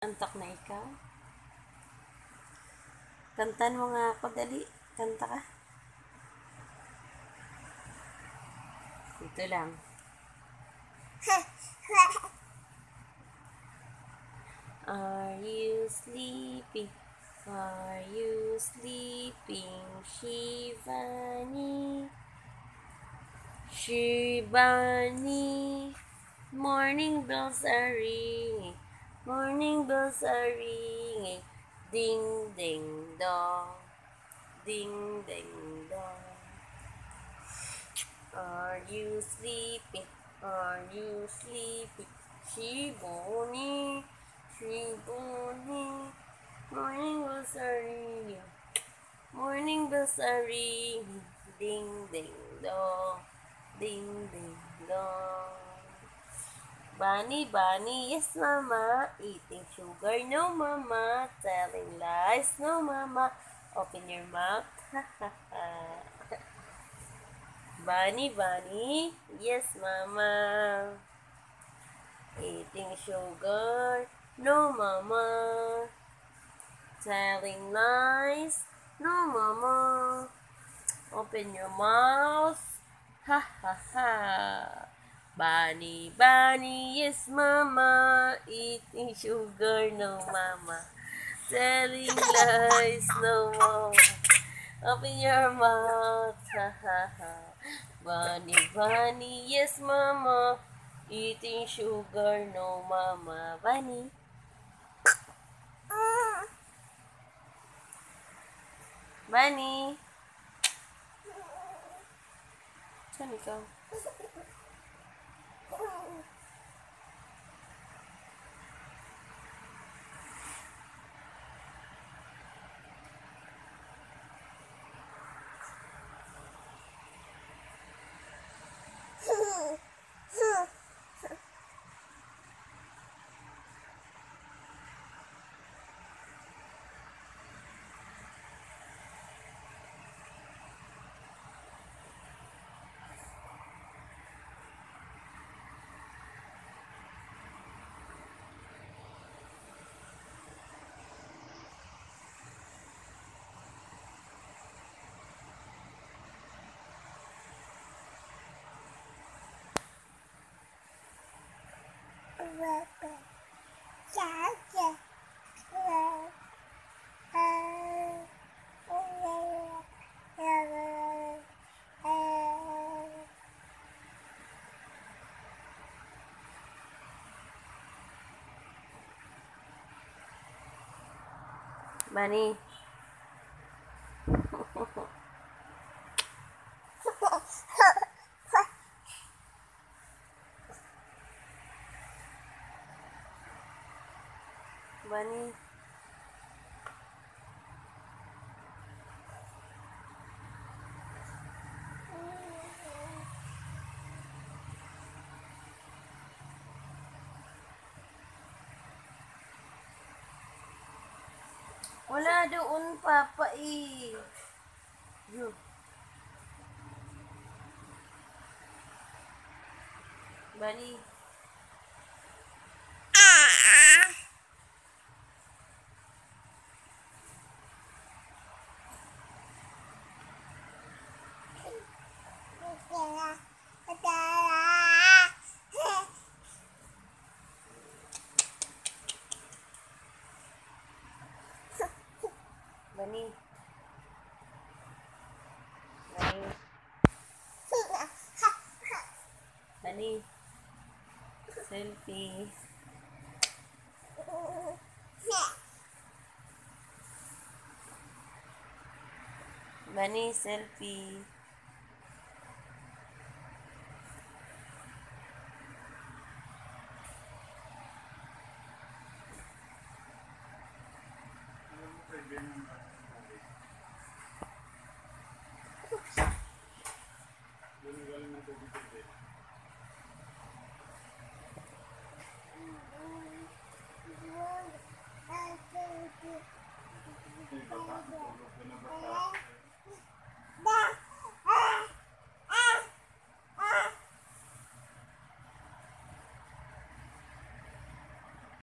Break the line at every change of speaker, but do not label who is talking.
Antok na ikaw? Kantan mo nga ako, dali. Kanta ka. Ito lang. Are you sleeping? Are you sleeping, Shivani? Shivani, morning bells are ringing, morning bells are ringing, ding ding dong, ding ding dong. Are you sleeping? Are you sleeping, Shivani? Shivani, morning bells are ringing, morning bells are ringing, ding ding dong, ding ding dong. Bunny, bunny, yes mama, eating sugar, no mama, telling lies, no mama, open your mouth, ha ha ha. Bunny, bunny, yes mama, eating sugar, no mama, telling lies, no mama, open your mouth, ha ha ha. Bunny, bunny, yes mama, eating sugar, no mama, telling lies, no mama, open your mouth, ha ha ha. Bunny, bunny, yes mama, eating sugar, no mama. Bunny. Bunny. Saan ikaw? Bunny. Bunny. Wala doon, Papa, eh. Yun. Bunny. Bunny. Bunny. Bunny. Selfie. Bunny, selfie.